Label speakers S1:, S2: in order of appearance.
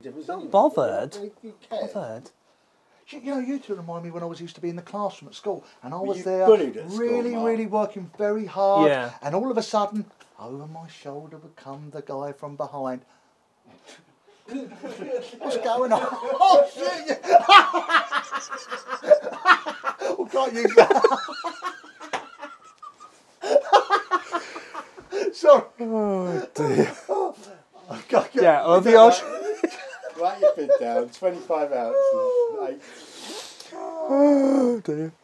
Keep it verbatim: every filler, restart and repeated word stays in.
S1: Not bothered.
S2: You, you cared.
S1: Bothered.
S2: You know, you two remind me when I was used to be in the classroom at school, and I
S3: Were
S2: was
S3: you
S2: there,
S3: bullied at
S2: really,
S3: school, Mark?
S2: really working very hard,
S1: Yeah.
S2: and all of a sudden, over my shoulder would come the guy from behind. What's going on? Oh shit! We can't use that. Sorry.
S1: Oh dear.
S2: Oh, I can't get-
S1: Yeah, over yours.
S3: Write your bid down. Twenty-five ounces. Eight.
S1: Oh dear.